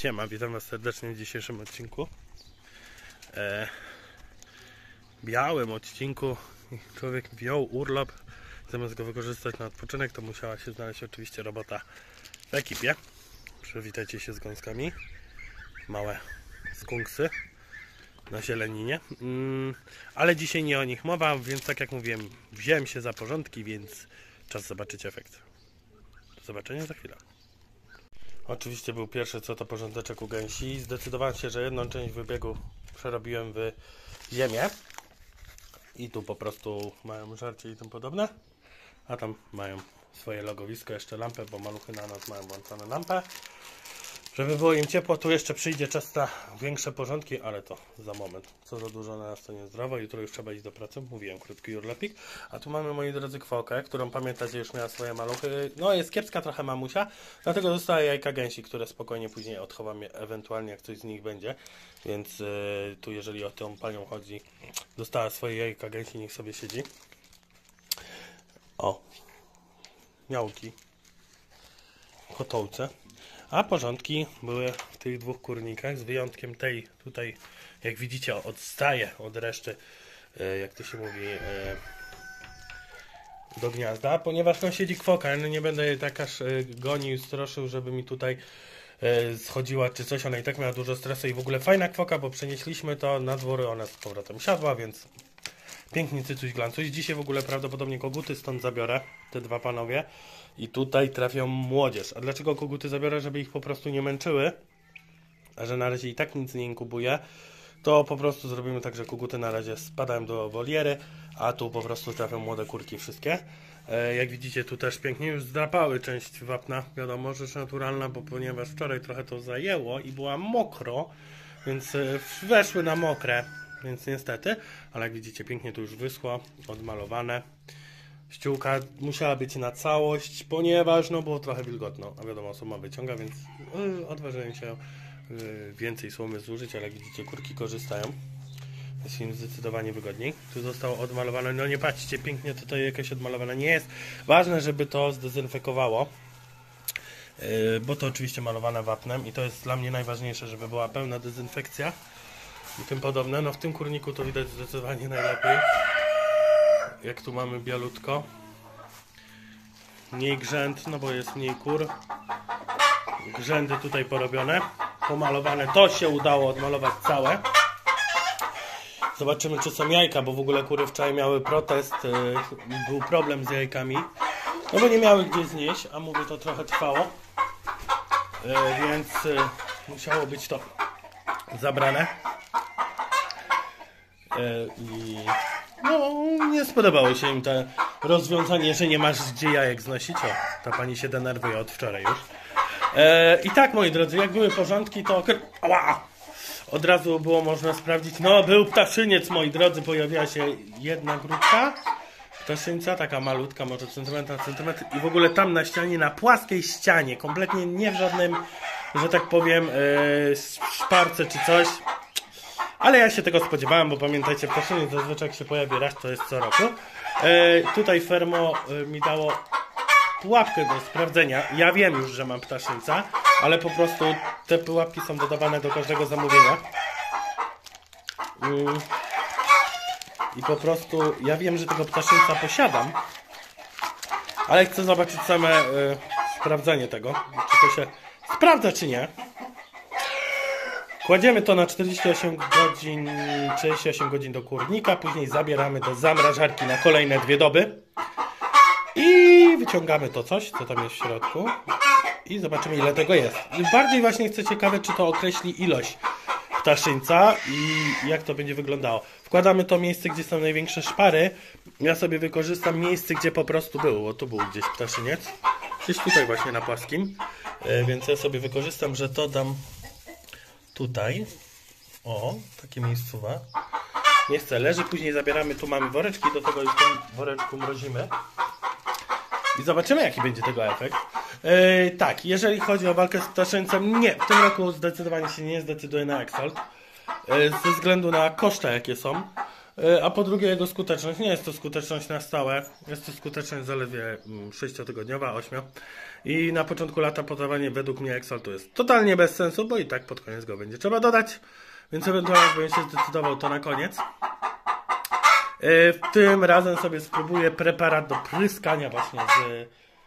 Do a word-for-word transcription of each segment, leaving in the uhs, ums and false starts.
Siema, witam Was serdecznie w dzisiejszym odcinku. E, białym odcinku człowiek wziął urlop. Zamiast go wykorzystać na odpoczynek, to musiała się znaleźć oczywiście robota w ekipie. Przywitajcie się z gąskami. Małe skunksy na zieleninie. Mm, ale dzisiaj nie o nich mowa, więc tak jak mówiłem, wziąłem się za porządki, więc czas zobaczyć efekt. Do zobaczenia za chwilę. Oczywiście był pierwszy co to porządeczek u gęsi. Zdecydowałem się, że jedną część wybiegu przerobiłem w ziemię. I tu po prostu mają żarcie i tym podobne. A tam mają swoje logowisko, jeszcze lampę, bo maluchy na noc mają włączoną lampę. Żeby było im ciepło, tu jeszcze przyjdzie czas na większe porządki, ale to za moment. Co za dużo na nas to niezdrowo, jutro już trzeba iść do pracy, mówiłem, krótki urlopik. A tu mamy, moi drodzy, kwokę, którą pamiętacie już miała swoje maluchy. No jest kiepska trochę mamusia, dlatego dostała jajka gęsi, które spokojnie później odchowam, ewentualnie jak coś z nich będzie. Więc yy, tu jeżeli o tą panią chodzi, dostała swoje jajka gęsi, niech sobie siedzi. O, miałki, kotołce. A porządki były w tych dwóch kurnikach, z wyjątkiem tej tutaj, jak widzicie, odstaje od reszty, jak to się mówi, do gniazda, ponieważ tam siedzi kwoka. No nie będę jej tak aż gonił, stroszył, żeby mi tutaj schodziła czy coś. Ona i tak miała dużo stresu i w ogóle fajna kwoka, bo przenieśliśmy to na dwory, ona z powrotem siadła, więc pięknie cycuś glancuś. Dzisiaj w ogóle prawdopodobnie koguty stąd zabiorę, te dwa panowie. I tutaj trafią młodzież. A dlaczego koguty zabiorę? Żeby ich po prostu nie męczyły. A że na razie i tak nic nie inkubuje, to po prostu zrobimy tak, że koguty na razie spadają do woliery, a tu po prostu trafią młode kurki wszystkie. E, jak widzicie, tu też pięknie już zdrapały część wapna. Wiadomo, rzecz naturalna, bo ponieważ wczoraj trochę to zajęło i była mokro, więc e, weszły na mokre, więc niestety. Ale jak widzicie, pięknie tu już wyschło, odmalowane. Ściółka musiała być na całość, ponieważ no było trochę wilgotno, a wiadomo, słoma wyciąga, więc yy, odważyłem się yy, więcej słomy zużyć, ale jak widzicie, kurki korzystają. Jest im zdecydowanie wygodniej. Tu zostało odmalowane, no nie patrzcie, pięknie tutaj jakieś odmalowane nie jest. Ważne, żeby to zdezynfekowało, yy, bo to oczywiście malowane wapnem i to jest dla mnie najważniejsze, żeby była pełna dezynfekcja i tym podobne. No w tym kurniku to widać zdecydowanie najlepiej. Jak tu mamy bialutko, mniej grzęd, no bo jest mniej kur, grzędy tutaj porobione, pomalowane, to się udało odmalować całe. Zobaczymy, czy są jajka, bo w ogóle kury wczoraj miały protest, był problem z jajkami, no bo nie miały gdzie znieść, a mówię, to trochę trwało, więc musiało być to zabrane. I no, nie spodobało się im to rozwiązanie, że nie masz gdzie jajek znosić. O, ta pani się denerwuje od wczoraj już. E, I tak, moi drodzy, jak były porządki, to ała, od razu było można sprawdzić. No, był ptaszyniec, moi drodzy, pojawiła się jedna grupka ptaszyńca, taka malutka, może centymetr na centymetr. I w ogóle tam na ścianie, na płaskiej ścianie, kompletnie nie w żadnym, że tak powiem, e, szparce czy coś. Ale ja się tego spodziewałem, bo pamiętajcie, ptaszyniec zazwyczaj jak się pojawi raz, to jest co roku. E, tutaj Fermo e, mi dało pułapkę do sprawdzenia. Ja wiem już, że mam ptaszyńca, ale po prostu te pułapki są dodawane do każdego zamówienia. Mm. I po prostu ja wiem, że tego ptaszyńca posiadam, ale chcę zobaczyć same e, sprawdzenie tego, czy to się sprawdza, czy nie. Kładziemy to na czterdzieści osiem godzin, trzydzieści osiem godzin do kurnika, później zabieramy do zamrażarki na kolejne dwie doby i wyciągamy to coś, co tam jest w środku i zobaczymy, ile tego jest. Bardziej właśnie chcę ciekawe, czy to określi ilość ptaszyńca i jak to będzie wyglądało. Wkładamy to miejsce, gdzie są największe szpary. Ja sobie wykorzystam miejsce, gdzie po prostu było, bo tu był gdzieś ptaszyniec, gdzieś tutaj właśnie na płaskim, więc ja sobie wykorzystam, że to dam tutaj, o, takie miejscowa. Miejsce leży, później zabieramy, tu mamy woreczki, do tego już w tym woreczku mrozimy. I zobaczymy, jaki będzie tego efekt. Yy, tak, jeżeli chodzi o walkę z ptaszyńcem, nie, w tym roku zdecydowanie się nie zdecyduję na Exalt. Yy, ze względu na koszta, jakie są. A po drugie jego skuteczność. Nie jest to skuteczność na stałe. Jest to skuteczność zaledwie sześciotygodniowa, ośmiu. I na początku lata podawanie według mnie Exaltu jest totalnie bez sensu, bo i tak pod koniec go będzie trzeba dodać. Więc ewentualnie jakbym się zdecydował, to na koniec. Tym razem sobie spróbuję preparat do pryskania właśnie z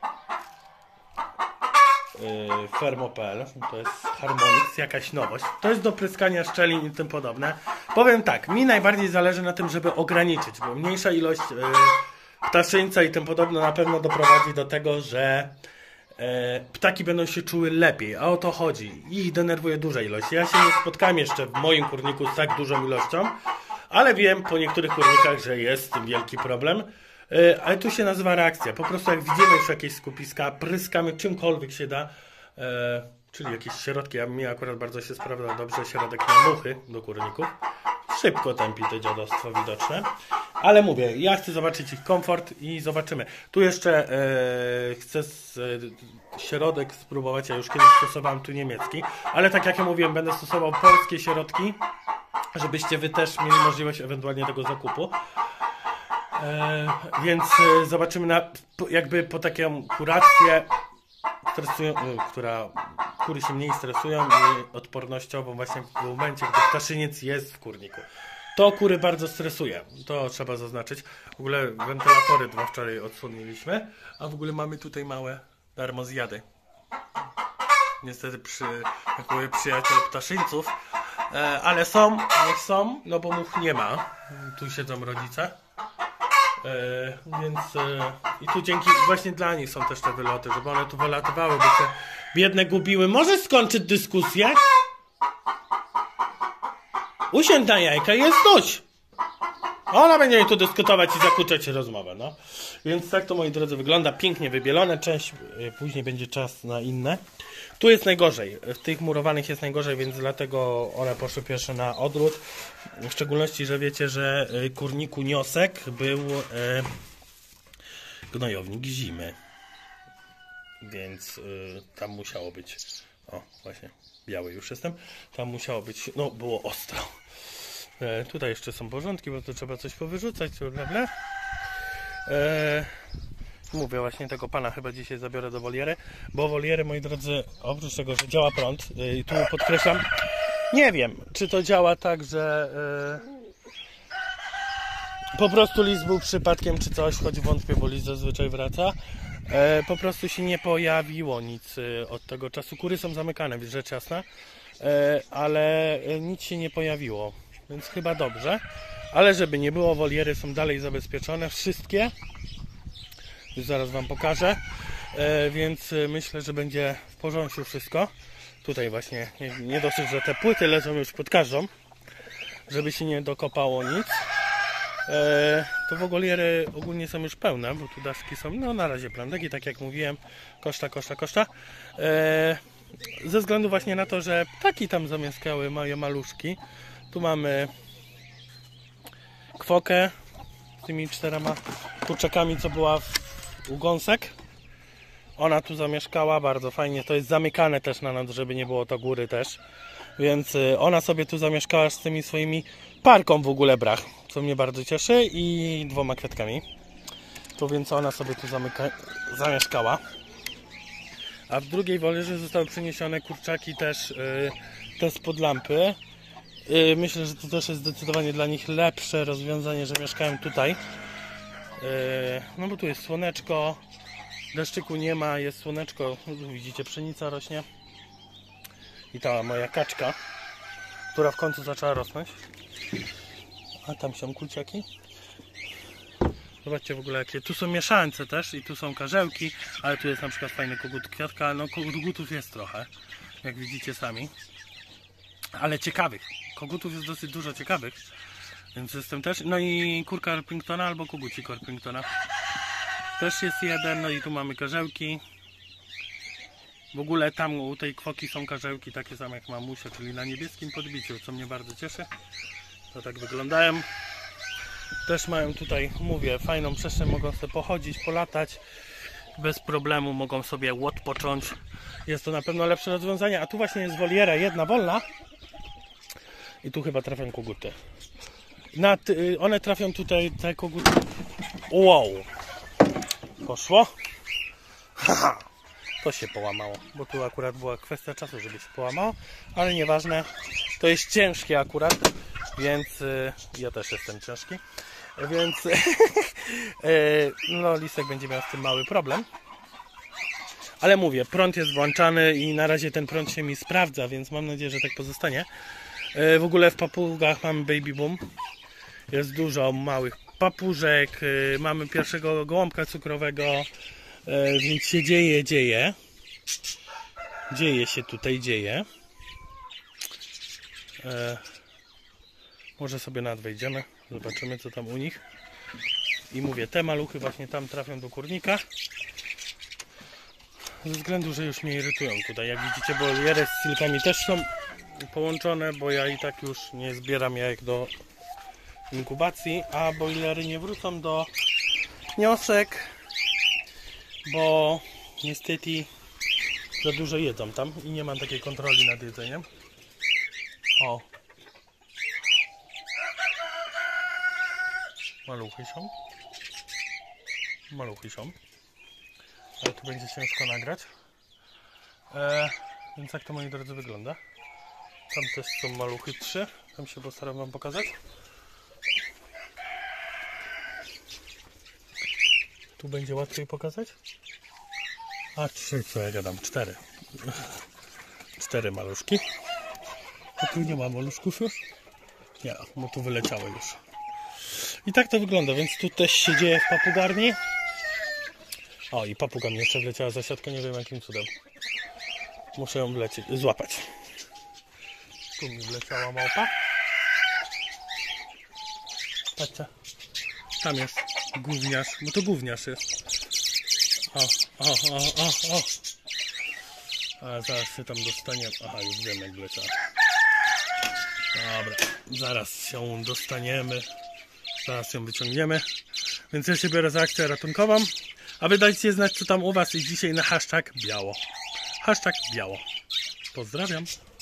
Fermo kropka p l. To jest Harmonix, jakaś nowość. To jest do pryskania szczelin i tym podobne. Powiem tak, mi najbardziej zależy na tym, żeby ograniczyć, bo mniejsza ilość ptaszyńca i tym podobne na pewno doprowadzi do tego, że ptaki będą się czuły lepiej, a o to chodzi. Ich denerwuje duża ilość. Ja się nie spotkałem jeszcze w moim kurniku z tak dużą ilością, ale wiem po niektórych kurnikach, że jest z tym wielki problem. Ale tu się nazywa reakcja. Po prostu jak widzimy już jakieś skupiska, pryskamy czymkolwiek się da, e, czyli jakieś środki. Ja mi akurat bardzo się sprawdza dobrze środek na muchy do kurników. Szybko tępi to dziadostwo widoczne. Ale mówię, ja chcę zobaczyć ich komfort i zobaczymy. Tu jeszcze e, chcę z, e, środek spróbować. Ja już kiedyś stosowałem tu niemiecki, ale tak jak ja mówiłem, będę stosował polskie środki, żebyście wy też mieli możliwość ewentualnie tego zakupu. E, więc e, zobaczymy na, jakby po taką kurację, stresują, e, która kury się mniej stresują i odpornościową właśnie w momencie, gdy ptaszyniec jest w kurniku. To kury bardzo stresuje, to trzeba zaznaczyć. W ogóle wentylatory dwa wczoraj odsłoniliśmy, a w ogóle mamy tutaj małe darmozjady. Niestety przy, jak mówię, przyjaciel ptaszyńców, e, ale są, niech są, no bo much nie ma. Tu siedzą rodzice. E, więc e, i tu dzięki właśnie dla nich są też te wyloty, żeby one tu wylatywały, bo te biedne gubiły. Możesz skończyć dyskusję? Usiądź na jajka i jest dość. Ona będzie mi tu dyskutować i zakłócać rozmowę, no. Więc tak to, moi drodzy, wygląda. Pięknie wybielone. Część e, później będzie czas na inne. Tu jest najgorzej. W tych murowanych jest najgorzej, więc dlatego one poszły pierwsze na odwrót. W szczególności, że wiecie, że kurniku Niosek był e, gnojownik zimy. Więc e, tam musiało być... O, właśnie, biały już jestem. Tam musiało być... No, było ostro. E, tutaj jeszcze są porządki, bo to trzeba coś powyrzucać. Bla, bla. E, Mówię, właśnie tego pana chyba dzisiaj zabiorę do woliery, bo woliery, moi drodzy, oprócz tego, że działa prąd, i tu podkreślam, nie wiem, czy to działa tak, że yy, po prostu lis był przypadkiem, czy coś, choć wątpię, bo lis zazwyczaj wraca, yy, po prostu się nie pojawiło nic yy, od tego czasu. Kury są zamykane, rzecz jasna, yy, ale yy, nic się nie pojawiło, więc chyba dobrze, ale żeby nie było, woliery są dalej zabezpieczone, wszystkie. Już zaraz wam pokażę, e, więc myślę, że będzie w porządku wszystko. Tutaj właśnie nie, nie dosyć, że te płyty leżą już pod każdą, żeby się nie dokopało nic. E, to woliery ogólnie są już pełne, bo tu daszki są, no na razie plandeki, tak jak mówiłem, koszta, koszta, koszta. E, ze względu właśnie na to, że ptaki tam zamieszkały, mają maluszki. Tu mamy kwokę z tymi czterema kurczakami, co była w u gąsek. Ona tu zamieszkała, bardzo fajnie. To jest zamykane też na noc, żeby nie było to góry też. Więc ona sobie tu zamieszkała z tymi swoimi parką w ogóle brach, co mnie bardzo cieszy, i dwoma kwiatkami. To więc ona sobie tu zamyka... zamieszkała. A w drugiej wolierze zostały przeniesione kurczaki też yy, te spod lampy. Yy, myślę, że to też jest zdecydowanie dla nich lepsze rozwiązanie, że mieszkałem tutaj. No bo tu jest słoneczko, deszczyku nie ma, jest słoneczko, widzicie, pszenica rośnie. I ta moja kaczka, która w końcu zaczęła rosnąć. A tam są kurczaki. Zobaczcie w ogóle jakie, tu są mieszańce też i tu są karzełki, ale tu jest na przykład fajny kogut kwiatka, no kogutów jest trochę, jak widzicie sami. Ale ciekawych, kogutów jest dosyć dużo ciekawych. Więc jestem też, no i kurka Orpingtona albo kogucik Orpingtona. Też jest jeden, no i tu mamy karzełki. W ogóle tam u tej kwoki są karzełki takie same jak mamusia, czyli na niebieskim podbiciu, co mnie bardzo cieszy. To tak wyglądają. Też mają tutaj, mówię, fajną przestrzeń, mogą sobie pochodzić, polatać. Bez problemu mogą sobie odpocząć. Jest to na pewno lepsze rozwiązanie. A tu właśnie jest woliera jedna wolna. I tu chyba trafią koguty. Na ty, one trafią tutaj, te koguty. Wow! Poszło. Haha! To się połamało, bo tu akurat była kwestia czasu, żeby się połamało, ale nieważne. To jest ciężkie akurat, więc y, ja też jestem ciężki, więc y, no lisek będzie miał z tym mały problem. Ale mówię, prąd jest włączany i na razie ten prąd się mi sprawdza, więc mam nadzieję, że tak pozostanie. Y, w ogóle w papugach mamy baby boom. Jest dużo małych papużek, y, mamy pierwszego gołąbka cukrowego. E, więc się dzieje, dzieje. Dzieje się tutaj, dzieje. E, może sobie nad wejdziemy. Zobaczymy, co tam u nich. I mówię, te maluchy właśnie tam trafią do kurnika. Ze względu, że już mnie irytują tutaj. Jak widzicie, boliery z silkami też są połączone, bo ja i tak już nie zbieram jajek do inkubacji, a boilery nie wrócą do gniosek, bo niestety za dużo jedzą tam i nie mam takiej kontroli nad jedzeniem. O! Maluchy są. Maluchy są. Ale tu będzie ciężko nagrać. E, więc jak to, moi drodzy, wygląda? Tam też są maluchy trzy. Tam się postaram wam pokazać. Tu będzie łatwiej pokazać. A trzy, co ja gadam? Cztery. Cztery maluszki. A tu nie ma maluszków już? Nie, bo tu wyleciały już. I tak to wygląda, więc tu też się dzieje w papugarni. O, i papuga mi jeszcze wleciała za siatkę, nie wiem jakim cudem. Muszę ją wlecieć, złapać. Tu mi wleciała małpa. Patrzcie. Tam jest gówniarz, bo to gówniarz jest. O, o, o, o, o. A zaraz się tam dostaniemy. Aha, już wiem jak wleciała. Dobra, zaraz się dostaniemy. Zaraz ją wyciągniemy. Więc ja się biorę za akcję ratunkową. A wy dajcie znać, co tam u was jest dzisiaj na hashtag biało. Hashtag biało. Pozdrawiam.